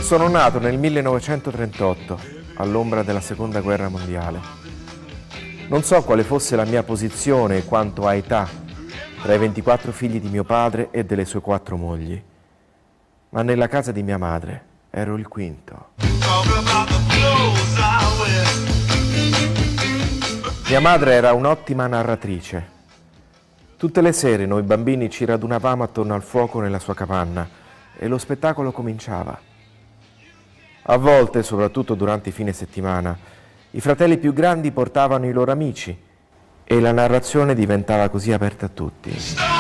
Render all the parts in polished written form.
Sono nato nel 1938, all'ombra della Seconda Guerra Mondiale. Non so quale fosse la mia posizione quanto a età tra i 24 figli di mio padre e delle sue 4 mogli, ma nella casa di mia madre ero il quinto. Mia madre era un'ottima narratrice. Tutte le sere noi bambini ci radunavamo attorno al fuoco nella sua capanna e lo spettacolo cominciava. A volte, soprattutto durante i fine settimana, i fratelli più grandi portavano i loro amici e la narrazione diventava così aperta a tutti.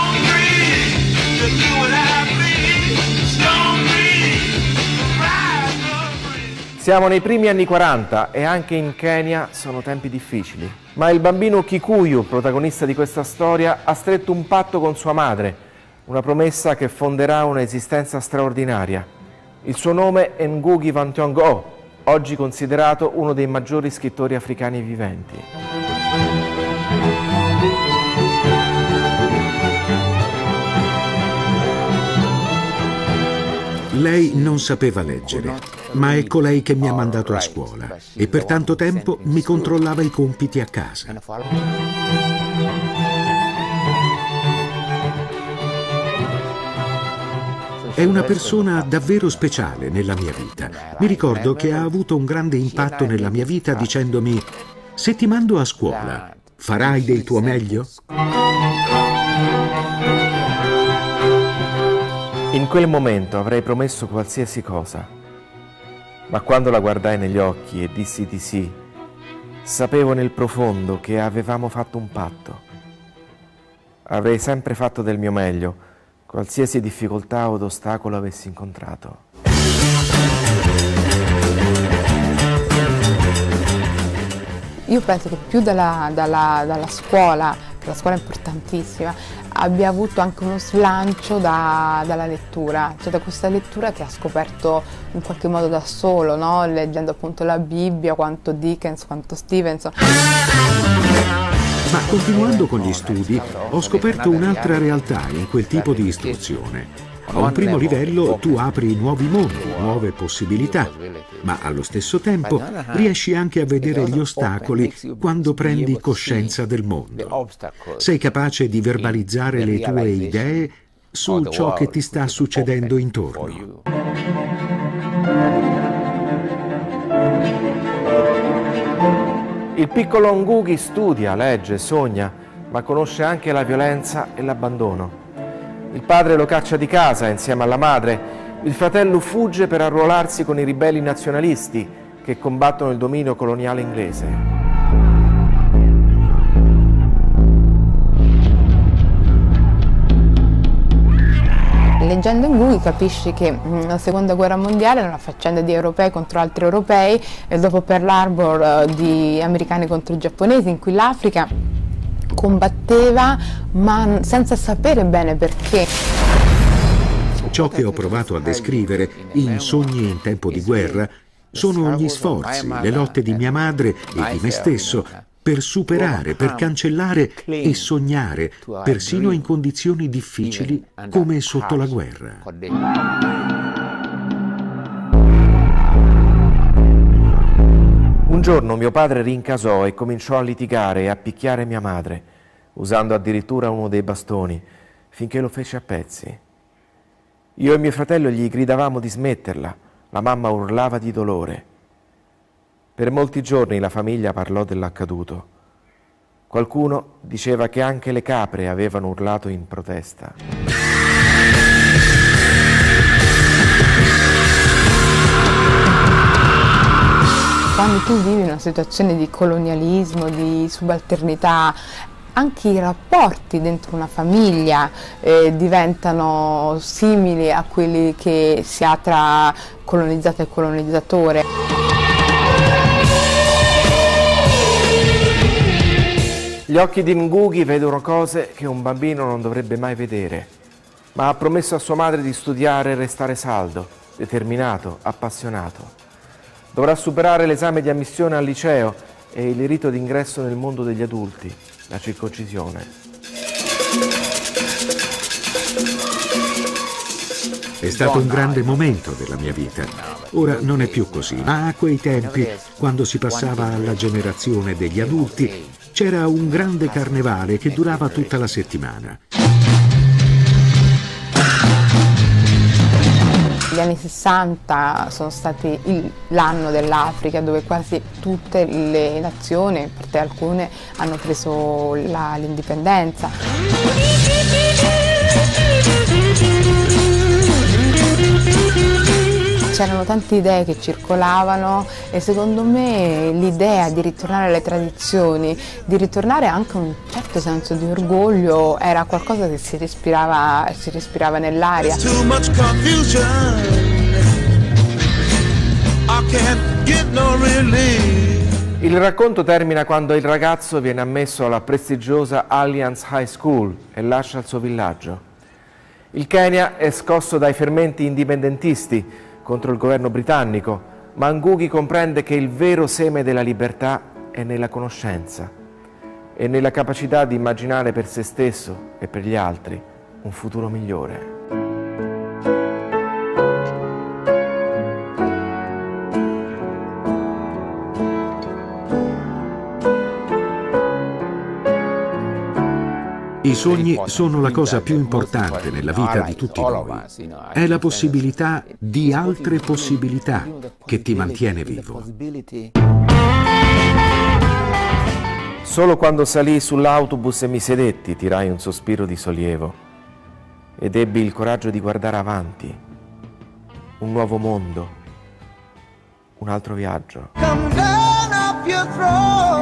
Siamo nei primi anni 40 e anche in Kenya sono tempi difficili. Ma il bambino Kikuyu, protagonista di questa storia, ha stretto un patto con sua madre, una promessa che fonderà un'esistenza straordinaria. Il suo nome è Ngugi wa Thiong'o, oggi considerato uno dei maggiori scrittori africani viventi. Lei non sapeva leggere, ma è colei che mi ha mandato a scuola e per tanto tempo mi controllava i compiti a casa. È una persona davvero speciale nella mia vita. Mi ricordo che ha avuto un grande impatto nella mia vita dicendomi: se ti mando a scuola, farai del tuo meglio? In quel momento avrei promesso qualsiasi cosa, ma quando la guardai negli occhi e dissi di sì, sapevo nel profondo che avevamo fatto un patto. Avrei sempre fatto del mio meglio, qualsiasi difficoltà o ostacolo avessi incontrato. Io penso che più dalla scuola, che la scuola è importantissima, abbia avuto anche uno slancio dalla lettura, cioè da questa lettura che ha scoperto in qualche modo da solo, no? Leggendo appunto la Bibbia, quanto Dickens, quanto Stevenson. Ma continuando con gli studi, ho scoperto un'altra realtà in quel tipo di istruzione. A un primo livello tu apri nuovi mondi, nuove possibilità, ma allo stesso tempo riesci anche a vedere gli ostacoli quando prendi coscienza del mondo. Sei capace di verbalizzare le tue idee su ciò che ti sta succedendo intorno. Il piccolo Ngugi studia, legge, sogna, ma conosce anche la violenza e l'abbandono. Il padre lo caccia di casa insieme alla madre, il fratello fugge per arruolarsi con i ribelli nazionalisti che combattono il dominio coloniale inglese. Leggendo Ngugi capisci che la Seconda Guerra Mondiale è una faccenda di europei contro altri europei e dopo Pearl Harbor di americani contro i giapponesi, in cui l'Africa combatteva ma senza sapere bene perché. Ciò che ho provato a descrivere in Sogni in tempo di guerra sono gli sforzi, le lotte di mia madre e di me stesso per superare, per cancellare e sognare, persino in condizioni difficili come sotto la guerra. Un giorno mio padre rincasò e cominciò a litigare e a picchiare mia madre, usando addirittura uno dei bastoni, finché lo fece a pezzi. Io e mio fratello gli gridavamo di smetterla, la mamma urlava di dolore. Per molti giorni la famiglia parlò dell'accaduto. Qualcuno diceva che anche le capre avevano urlato in protesta. Quando tu vivi una situazione di colonialismo, di subalternità, anche i rapporti dentro una famiglia diventano simili a quelli che si ha tra colonizzato e colonizzatore. Gli occhi di Ngugi vedono cose che un bambino non dovrebbe mai vedere, ma ha promesso a sua madre di studiare e restare saldo, determinato, appassionato. Dovrà superare l'esame di ammissione al liceo e il rito d'ingresso nel mondo degli adulti, la circoncisione. È stato un grande momento della mia vita. Ora non è più così, ma a quei tempi, quando si passava alla generazione degli adulti, c'era un grande carnevale che durava tutta la settimana. Gli anni 60 sono stati l'anno dell'Africa, dove quasi tutte le nazioni, a parte alcune, hanno preso l'indipendenza. C'erano tante idee che circolavano e secondo me l'idea di ritornare alle tradizioni, di ritornare anche a un certo senso di orgoglio, era qualcosa che si respirava nell'aria. Il racconto termina quando il ragazzo viene ammesso alla prestigiosa Alliance High School e lascia il suo villaggio. Il Kenya è scosso dai fermenti indipendentisti contro il governo britannico, ma Ngugi comprende che il vero seme della libertà è nella conoscenza e nella capacità di immaginare per se stesso e per gli altri un futuro migliore. I sogni sono la cosa più importante nella vita di tutti noi. È la possibilità di altre possibilità che ti mantiene vivo. Solo quando salii sull'autobus e mi sedetti tirai un sospiro di sollievo ed ebbi il coraggio di guardare avanti. Un nuovo mondo, un altro viaggio.